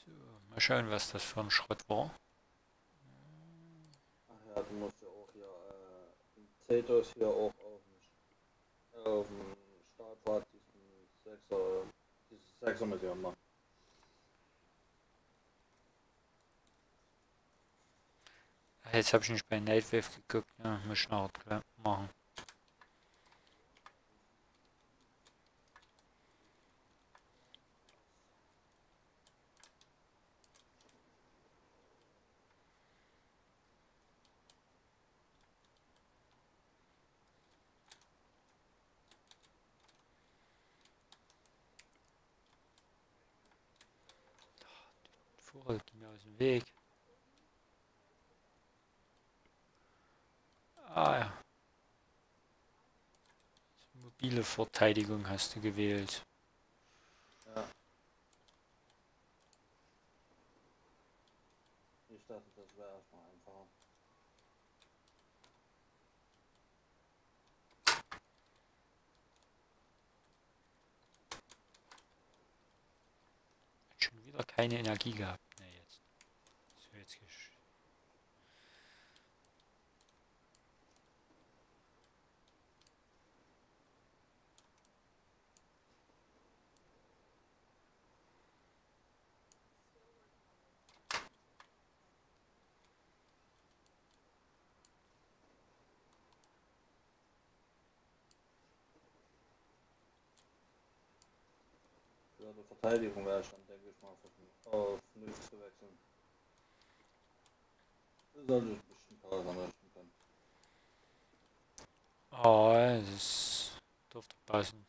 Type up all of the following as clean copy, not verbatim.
So, mal schauen, was das für ein Schrott war. Ach ja, du musst ja auch hier im Zetos hier auch auf dem Startpfad diese Sechser-Mission machen. Jetzt habe ich nicht bei Nightwave geguckt, ne? Muss ich noch machen. Vogel, geh mir aus dem Weg. Ah ja, mobile Verteidigung hast du gewählt. Ja, ich dachte, das wäre erstmal einfacher. Hat schon wieder keine Energie gehabt. Ne, jetzt. So, jetzt Für die Verteidigung wäre ich dann, denke ich mal, auf nichts zu wechseln. Das sollte ich bestimmt Pause anrichten können. Oh, das dürfte passen.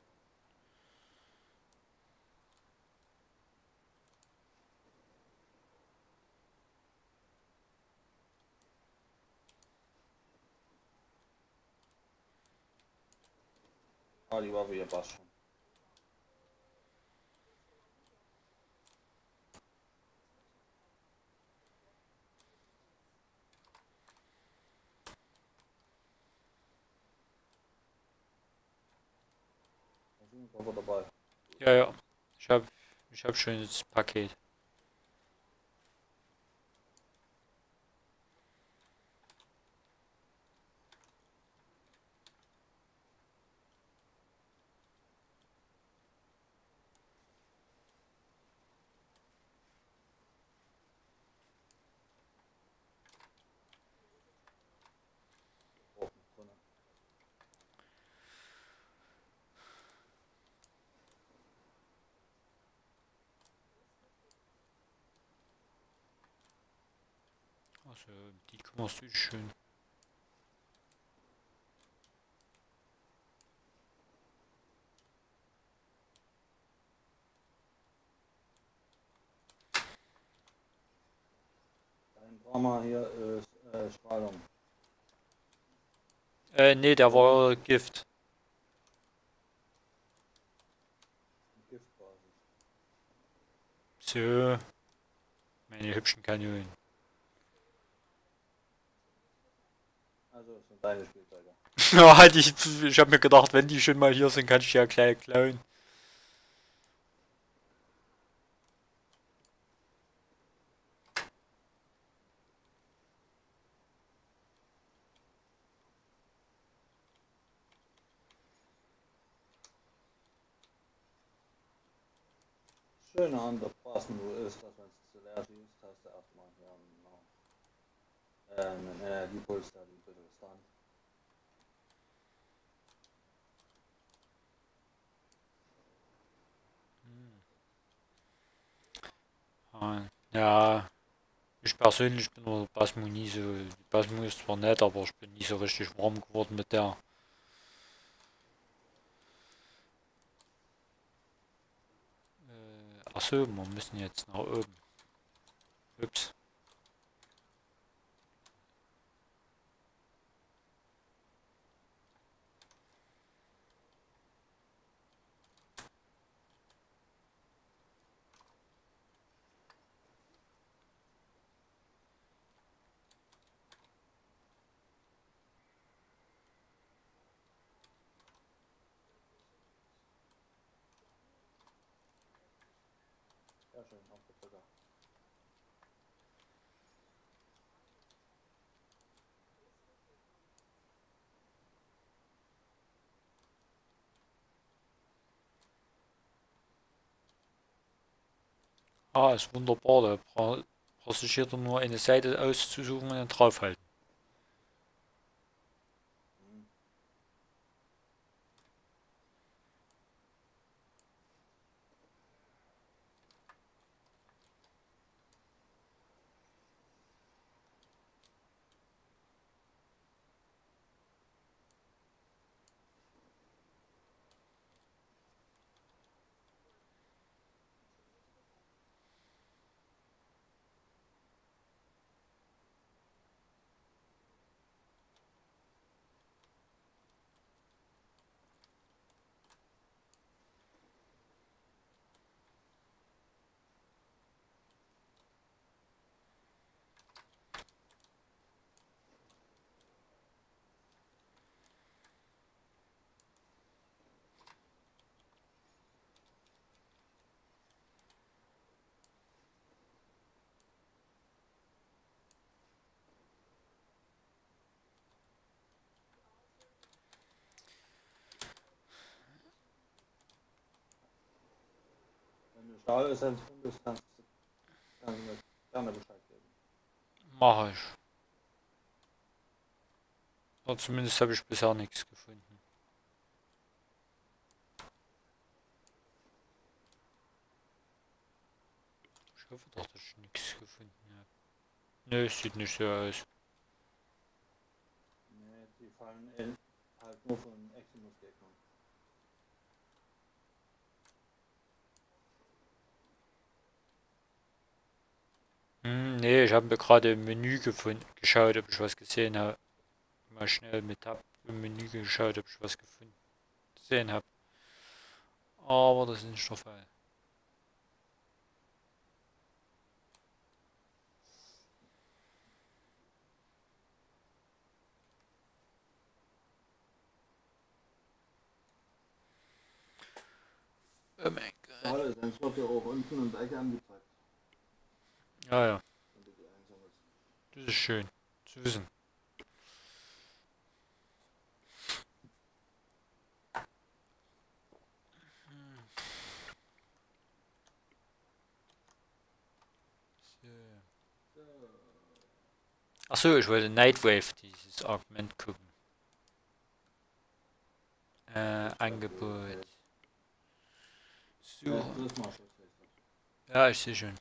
Ah, die Waffe hier passt schon. Da sind wir dabei. Ja, ja. Ich hab schon das Paket. Auch noch drin. Also, die kümmerst du dich schön. Dein Drama hier ist Strahlung. Nee, der Oder? war Gift. Giftbasis. So, meine hübschen Kanonen. Also, das sind deine Spielzeuge. Ja, halt, ich hab mir gedacht, wenn die schon mal hier sind, kann ich die ja gleich klauen. Schöne an der Basen ist, dass wenn es zu leer schießt, hast du erstmal hier einen Energiepuls, der die ein bisschen stunt. Ja, ich persönlich bin mit der Basmo nie so. Die Basmo ist zwar nett, aber ich bin nie so richtig warm geworden mit der. Achso, wir müssen jetzt nach oben. Ups. Sehr schön, auf der Brücke. Ah, ist wunderbar. Da brauchst du hier nur eine Seite auszusuchen und dann draufhalten. Hm. Wenn du Stahlessenz findest, kannst du mir gerne Bescheid geben. Mache ich. Aber zumindest habe ich bisher nichts gefunden. Ich hoffe doch, dass ich nichts gefunden habe. Nö, es sieht nicht so aus. Nee, die fallen halt nur von Eximus-Gegnern. Nee, ich habe mir gerade im Menü gefunden, geschaut, ob ich was gesehen habe. Mal schnell mit Tab im Menü geschaut, ob ich was gefunden gesehen habe. Aber das ist nicht der Fall. Oh mein Gott. Stahlessenz wird ja auch unten und Ecke angezeigt, Ja, ja, wenn du die einsammelst. das ist schön zu wissen. So. Achso, ich wollte Nightwave, dieses Augment gucken. Angebot. So. Prisma-Schutz heißt das. Ja, ich sehe schon.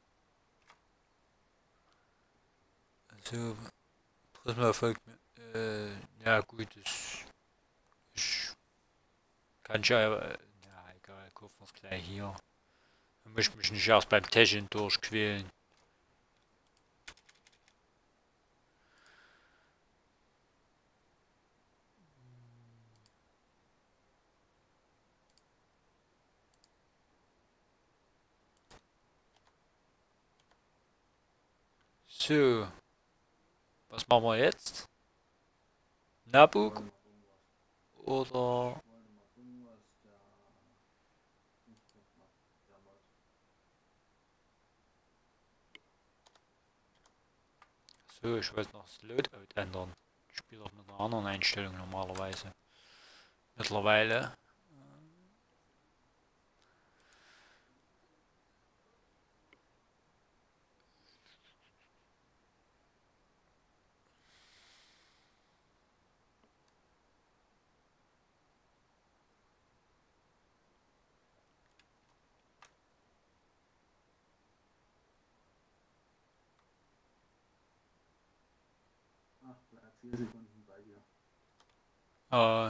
Also, Prisma folgt mir. Ja gut, ich kann ja, ja egal, kaufen wir es gleich hier. Dann muss ich mich nicht erst beim Techin durchquälen. So, was machen wir jetzt? Nabuk Wollen wir mal gucken, was. oder... Wollen wir mal gucken, was der Dingsbums macht. Der Mod. So, ich wollte noch das Loadout ändern. Ich spiele auch mit einer anderen Einstellung normalerweise. Mittlerweile. Ach, bleib 4 Sekunden bei dir. Äh,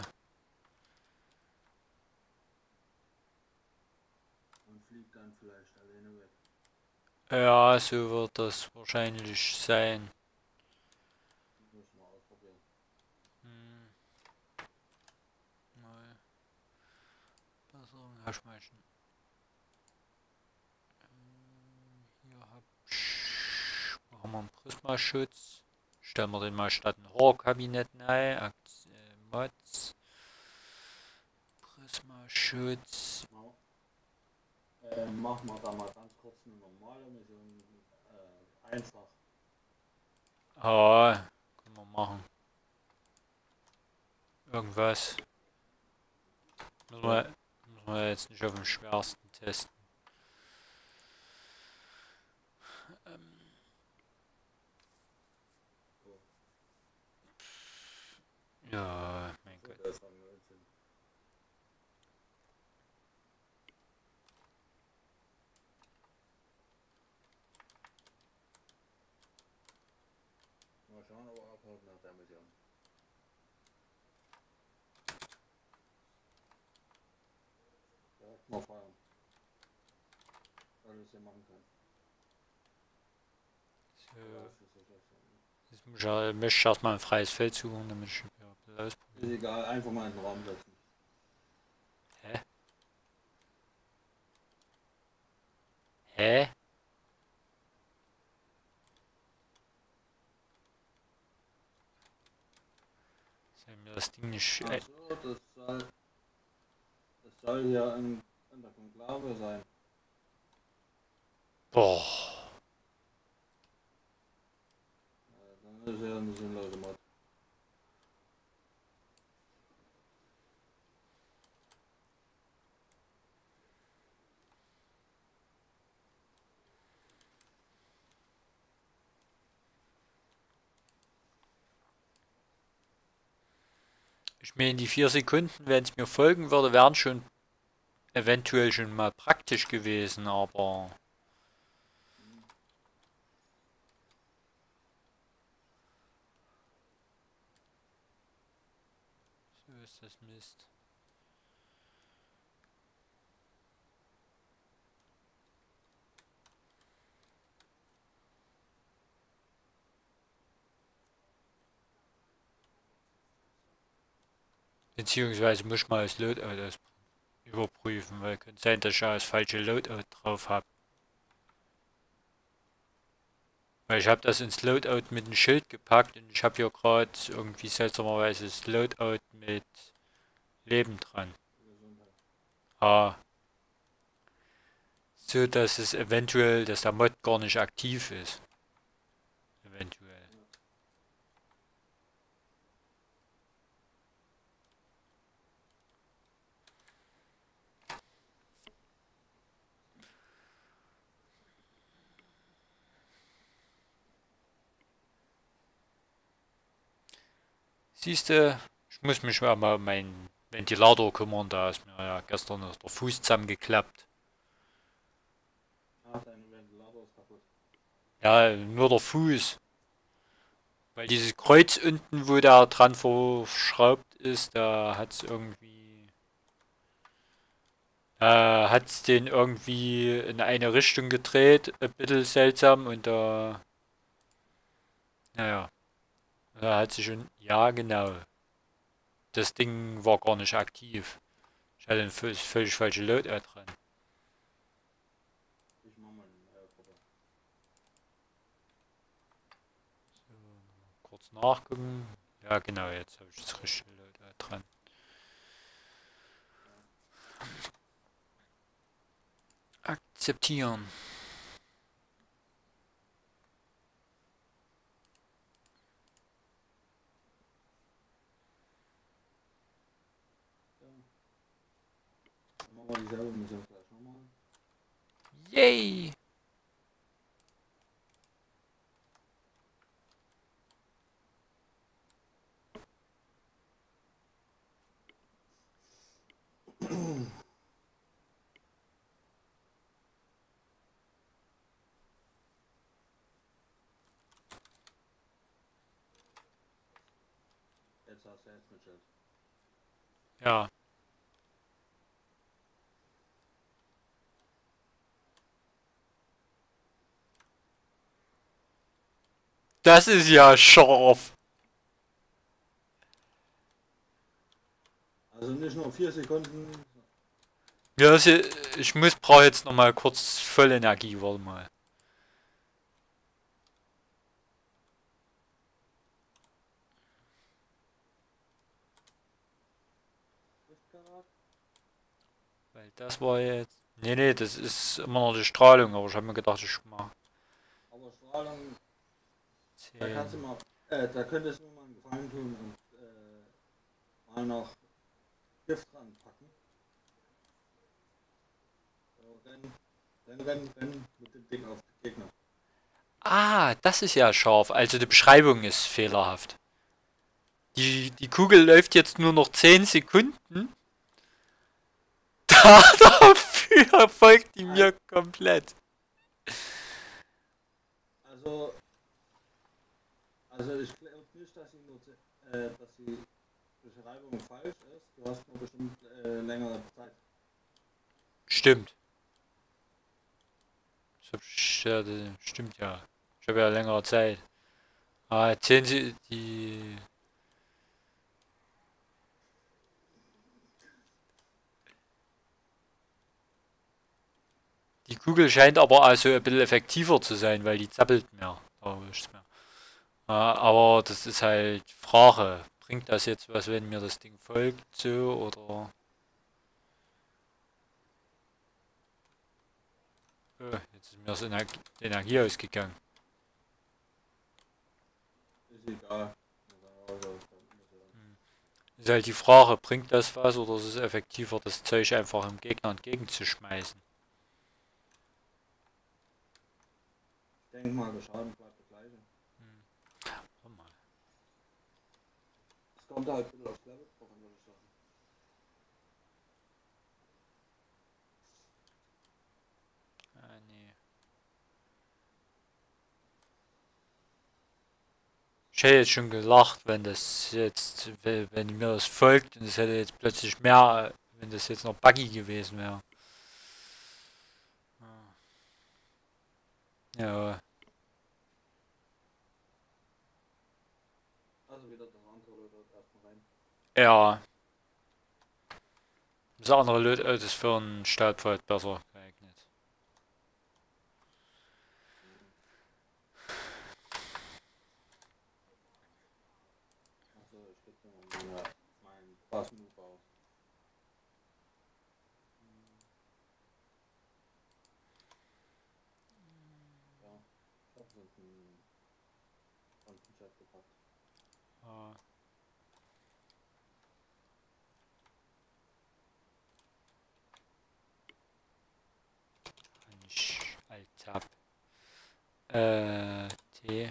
Und fliegt dann vielleicht alleine weg. ja, so wird das wahrscheinlich sein. Müssen wir ausprobieren. Hm, mal Besserung herschmeißen. Hier hab ich... Machen wir einen Prismaschutz. Stellen wir den mal statt ein Horror-Kabinett ein. Mods. Prismaschutz. Genau. Machen wir da mal ganz kurz eine normale Mission. Einfach. Ja, können wir machen. Irgendwas. Müssen wir jetzt nicht auf dem schwersten testen. Ja, mein Gott. Das war 19. Mal schauen, ob er abhaut nach der Mission. Direkt mal feuern. Alles hier machen können. So, jetzt möchte ich erstmal ein freies Feld suchen, damit ich ja, ein bisschen Ist ausprobieren. egal, einfach mal in den Raum setzen. Hä? Hä? Soll mir das Ding nicht... Ach so, das soll hier in der Konklave sein. Boah. Dann ist ja eine sinnlose Mod. Ich meine, die 4 Sekunden, wenn es mir folgen würde, wären schon eventuell schon mal praktisch gewesen, aber... So ist das Mist. Beziehungsweise muss ich mal das Loadout überprüfen, weil könnte sein, dass ich ja das falsche Loadout drauf habe. Weil ich habe das ins Loadout mit dem Schild gepackt und ich habe hier gerade irgendwie seltsamerweise das Loadout mit Leben dran. Ah, so dass es eventuell, dass der Mod gar nicht aktiv ist. Eventuell. Siehste, ich muss mich mal um meinen Ventilator kümmern, da ist mir ja gestern noch der Fuß zusammengeklappt. Ach, dein Ventilator ist kaputt. Ja, nur der Fuß. Weil dieses Kreuz unten, wo der dran verschraubt ist, da hat es irgendwie. Hat es den irgendwie in eine Richtung gedreht, ein bisschen seltsam und da. Naja, da hat sich schon. Ja, genau. Das Ding war gar nicht aktiv. Ich hatte ein völlig falsche Loadout dran. Ich mach mal eine Gruppe. So, kurz nachgucken. Ja, genau, jetzt habe ich das richtige Loadout dran. Akzeptieren. Ja. Dann machen wir dieselbe Mission gleich nochmal. Yay! Jetzt hast du jetzt mit Schild. Ja. Das ist ja scharf. Also nicht nur 4 Sekunden. Ja, ich brauche jetzt noch mal kurz Vollenergie, warte mal. Weil das war jetzt. Nee, das ist immer noch die Strahlung, aber ich habe mir gedacht, ich mach Aber Strahlung, da 10. kannst du mal, da könntest du mal einen Gefallen tun und mal noch Gift ranpacken. So, rennen mit dem Ding auf den Gegner. Ah, das ist ja scharf. Also die Beschreibung ist fehlerhaft. Die Kugel läuft jetzt nur noch 10 Sekunden. Dafür folgt die mir komplett. Also, also ich glaube nicht, dass dass die Beschreibung falsch ist. Du hast nur bestimmt längere Zeit. Stimmt. Ja, das stimmt ja. Ich habe ja längere Zeit. Ah, 10 die Kugel scheint aber also ein bisschen effektiver zu sein, weil die zappelt mehr. Aber das ist halt Frage. Bringt das jetzt was, wenn mir das Ding folgt, so, oder? Jetzt ist mir das Energie ausgegangen. Ist egal. Ist halt die Frage, bringt das was oder ist es effektiver, das Zeug einfach dem Gegner entgegenzuschmeißen? Ich denke mal, der Schaden bleibt der gleiche. Warte mal. Es kommt halt ein bisschen aufs Level drauf an, würde ich sagen. Nee. Ich hätte jetzt schon gelacht, wenn mir das folgt und es hätte jetzt plötzlich mehr, wenn das jetzt noch buggy gewesen wäre. Ja, Also wieder das andere Leute erstmal rein. ja. Das andere Lötauto ist für einen Staubfall besser geeignet. Also ich gebe dir mal meinen Pass-Move aus. Ja, ich habe so einen Chat gepackt. Ah, nicht Alt-Tab. T.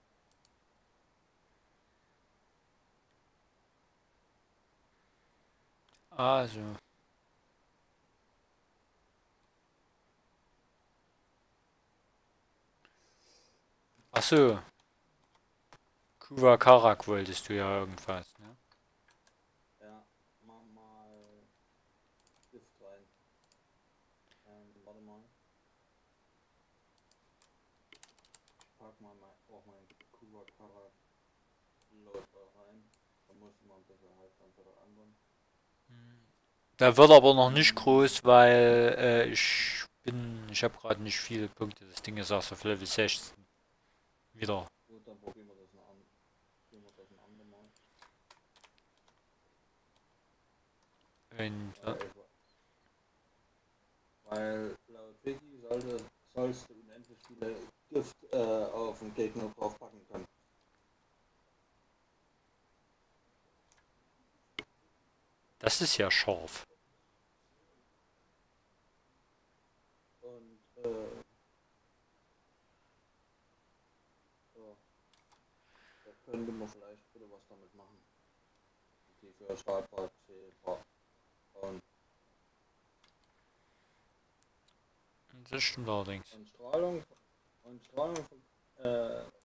Also. Achso. Kuwa Karak wolltest du ja irgendwas, ne? Ja, mach mal Gift rein. Warte mal. Ich pack mal auch mein Kuba Karak Load rein. Da muss man ein bisschen halt dann wieder ändern. Der wird aber noch nicht groß, weil ich habe gerade nicht viele Punkte. Das Ding ist erst auf Level 16. Wieder. Gut, dann probieren wir das ein andermal. Und, Weil laut Wiki sollst du unendlich viele Gift auf den Gegner draufpacken können. das ist ja scharf. Und ja, da könnte man vielleicht wieder was damit machen. Die für Startbad bauen. Das stimmt allerdings. Und Strahlung